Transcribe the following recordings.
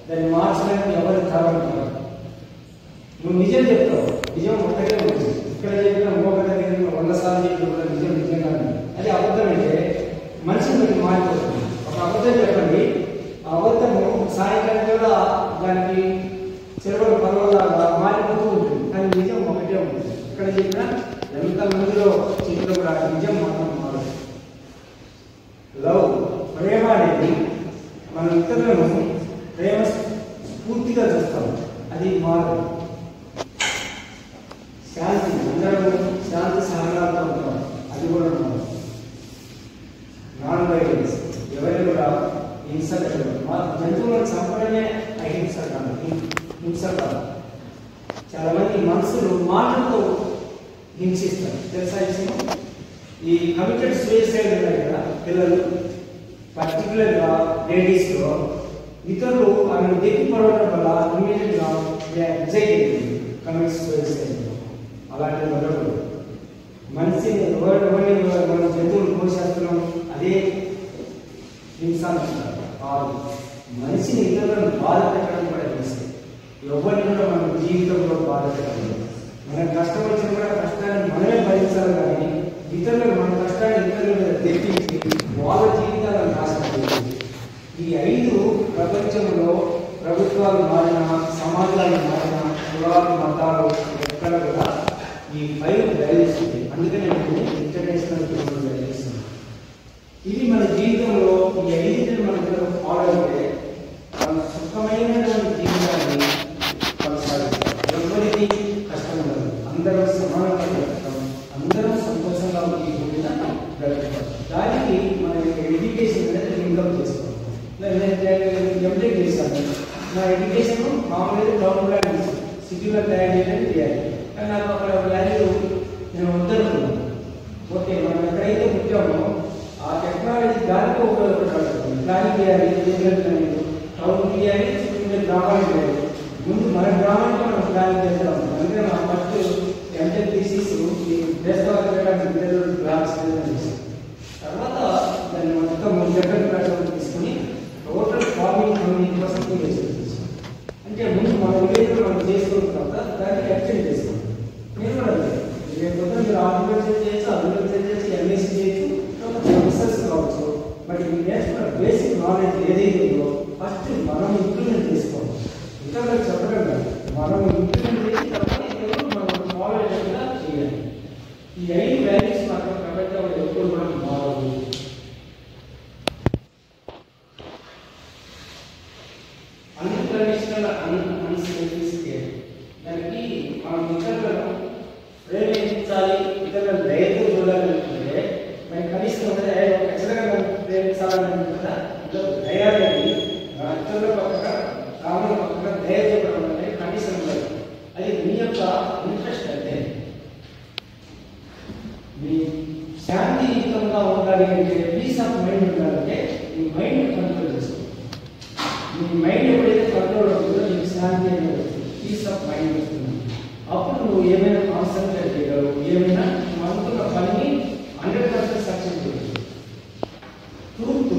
దాన్ని మార్చడానికి ఎవరు కావాలంటారు. నువ్వు నిజం చెప్తావు, నిజం ఒక్కటే ఉంటుంది. ఇక్కడ చెప్పిన ఇంకొక దగ్గర 100 సార్లు చెప్పిన కూడా నిజం నిజంగా అది అబద్ధం అంటే మనిషిని బట్టి మారిపోతుంది. ఒక అబద్ధం చెప్పండి, ఆ అబద్ధము సాయంకాలం కూడా దానికి చెరువుల పర్వలాగా మారిపోతూ ఉంటుంది, కానీ నిజం ఒకటే ఉంటుంది. ఇక్కడ చెప్పిన ఎంత మందిలో చెప్పిన కూడా నిజం మాత్రం మారదు. లవ్, ప్రేమ అనేది మనం ఇతరులను ప్రేమ పూర్తిగా చూస్తాం, అది మారదు. శాంతి, అందరూ శాంతి సహనాలతో ఉంటాం, అది కూడా మారదు. నాన్ వైలెన్స్, ఎవరు కూడా హింస కలగదు. మా జంతువులను చంపడమే అహింస కాదు, హింస కాదు. చాలా మంది మనుషులు మాటలతో హింసిస్తారు, తెలుసా విషయం? ఈ కమిటెడ్ సూసైడ్ ఉన్నాయి కదా పిల్లలు, పర్టికులర్గా లేడీస్లో, ఇతరులు ఆమెను దెప్పి పడవడం వల్ల ఇమీడియట్గా ఎగ్జైట్ కమిట్ సూసైడ్. అలాంటి వదలదు. మనిషిని మనం జంతువులు పోషేస్తున్నాం, అదే హింస కాదు. మనిషిని ఇతరులను బాధ పెట్టడం కూడా హింస. ఎవరిని కూడా మన జీవితంలో బాధ పెట్టడం, మనకు కష్టం వచ్చిన కూడా కష్టాన్ని మనమే భరించాలి, కానీ ఇతరులకు మన కష్టాన్ని ఇతరుల మీద తెప్పించి వాళ్ళ జీవితాలను నాశనం. ఈ 5 ప్రపంచంలో ప్రభుత్వాలు మారిన, సమాజాలు మారిన, కులాలు, మతాలు ఎక్కడ కూడా ఈ 5 వాల్యూస్ ఉంటాయి. అందుకనే ఇంటర్నేషనల్ హ్యూమన్ వాల్యూస్. ఇది మన జీవితంలో ఈ 5 మనం ఫాలో అయితే మన సుఖమైనటువంటి జీవితాన్ని కొనసాగిస్తాం. ఎవరికి కష్టం ఉండదు, అందరూ సమానంగా బ్రతుకుతాం, అందరూ సంతోషంగా ఈ భూమిన బ్రతుకుతాం. దానికి మన ఎడ్యుకేషన్ అనేది లింకప్ చేసుకోవాలి. ఎంటెక్ చేశాను, నా ఎడ్యుకేషన్ మామూలుగా గవర్నమెంట్ సిటీలో తయారు చేయడానికి చేయాలి, కానీ నాకు అక్కడ వాల్యూ నేను వద్దనుకున్నాను. ఓకే, మనం ఎక్కడైతే పుట్టామో ఆ టెక్నాలజీ దానితో ఉపయోగపడాలి. ప్లానింగ్ చేయాలి, టౌన్ చేయాలి, గ్రామాలు చేయాలి. ముందు మన గ్రామానికి మనం ప్లానింగ్ చేస్తాం. అందుకే నా ఫస్ట్ ఎంటెక్ థీసిస్ ఈ దేశవాళీ గ్రామ్స్ చేశాను. తర్వాత దాన్ని మొత్తం జనరల్ ప్రచారం తీసుకుని టోటల్ ఫార్మింగ్ 20% చేసేసి, అంటే ముందు మన విలేజ్లో మనం చేసుకున్న తర్వాత దాన్ని ఎక్స్టెండ్ చేసుకోండి. నేను కూడా రేపు మీరు ఆర్టికల్చర్ చేయొచ్చు, అగ్రికల్చర్ చేయొచ్చు, ఎంఎస్సీ చేయొచ్చు, ప్రొఫెసర్స్ కావచ్చు. బట్ మీ నేర్చుకున్న బేసిక్ నాలెడ్జ్ ఏదైతే ఉందో ఫస్ట్ మనం ఇంప్లిమెంట్ చేసుకోవాలి. ఇతరులకు చెప్పడం కాదు, మనం ఇంప్లిమెంట్ చేసి తర్వాత మనం ఫాలో అయ్యేలా చేయాలి. ఈ 5 వాల్యూస్ మాత్రం ప్రపంచంలో ఎప్పుడు కూడా మారదు. అన్కండిషనల్ అన్సెల్ఫిష్ కేర్, దానికి మనం ఇతరులను ప్రేమించాలి, ఇతరులను దయతో చూడాలనుకుంటే మనం కనీసం ఖచ్చితంగా ప్రేమించాలనుకుంటున్నా దయ అనేది ఇతరుల పక్కన కామన్ పక్కన దయ చూపడం అనేది కనీసం ఉండదు. అది మీ యొక్క ఇంట్రెస్ట్. అంటే మీ శాంతియుతంగా ఉండాలి అంటే, పీస్ ఆఫ్ మైండ్ ఉండాలంటే మీ మైండ్ కంట్రోల్ చేసుకోండి. మీ మైండ్ ఎప్పుడైతే కంట్రోల్ అవుతుందో నీకు శాంతి అనేది వస్తుంది, పీస్ ఆఫ్ మైండ్ వస్తుంది. అప్పుడు నువ్వు ఏమైనా కాన్సన్ట్రేట్ చేయగలవు, ఏమైనా నువ్వు అనుకున్న పనిని 100% సక్సెస్ చేయగలవు. ట్రూత్,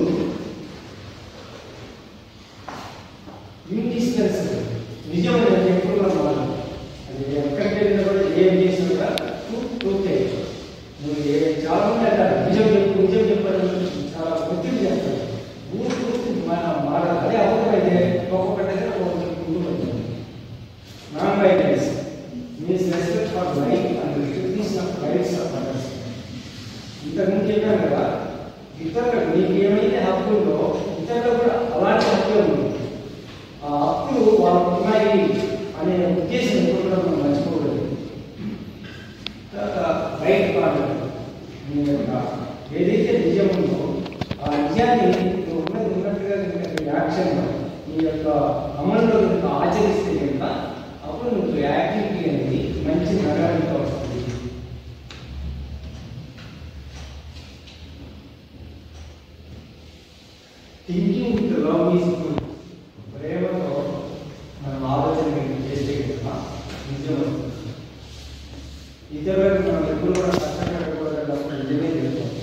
ఇండిస్టెన్స్, నిజమైన ఎప్పుడు మారదు. అది ఎక్కడికి వెళ్ళినా కూడా ఏం చేసినా కూడా ట్రూతే. నువ్వు చాలా మంది అంటారు నిజం చెప్పడం చాలా ఒత్తిడి చేస్తారు. మారదు. అదే అబద్ధం అయితే ఒక్కొక్క దగ్గర ఒక్కొక్కటి ముందు పడుతుంది. Non violence means respect for life and recognition of rights of others. ఇంతకుముందు చెప్పాను కదా, ఇతరులకు నీకు ఏమైతే హక్కు ఉందో ఇతరులకు కూడా అలాంటి హక్కు ఉంది. ఆ హక్కులు వాళ్ళకు ఉన్నాయి అనే ఉద్దేశం ఎప్పుడు కూడా మనం మర్చిపోకూడదు. తర్వాత రైట్ కాండక్ట్, నీ యొక్క ఏదైతే నిజం ఉందో ఆ నిజాన్ని నువ్వు ఉన్నట్టుగా యాక్షన్ నీ యొక్క అమలులో ఆచరిస్తే కనుక అప్పుడు నువ్వు యాక్టివిటీ అనేది మంచి నడవడిక వస్తుంది. Thinking with love is good. ప్రేమతో మనం ఆలోచన చేస్తే కనుక నిజం వస్తుంది. ఇతరులకు మనం ఎప్పుడు కూడా కష్టపడకూడదు, అప్పుడు నిజమే తెలుస్తుంది.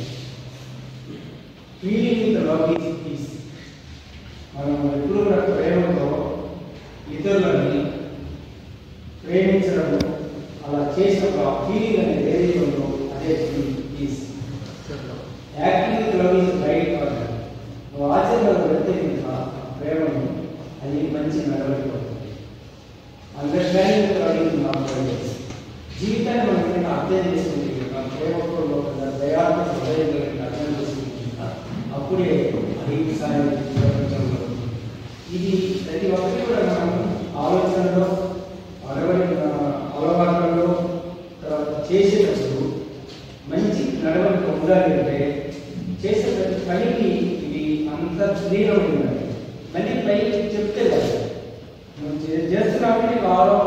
Feeling with love is peace. మనం ఎప్పుడు కూడా ప్రేమతో మంచి నడవడిక ఉంటుంది. అండర్స్టాండింగ్ అడుగుతున్నాం. జీవితాన్ని మనం అర్థం చేసుకుంటే ప్రేమపూర్వకంగా దయాత్మక హృదయం కలిగి అర్థం చేసుకుంటా అప్పుడే అహింస ప్రపంచంలో ఇది ప్రతి ఒక్కటి కూడా మనం ఆలోచనలో అలవాట్లలో తర్వాత చేసేటప్పుడు మంచి నడవడిక ఉండాలి అంటే చేసే ప్రతి పనికి ఇది అంత క్లియర్ ఉండాలి. మళ్ళీ పైకి చెప్తే మనం చేస్తున్నామని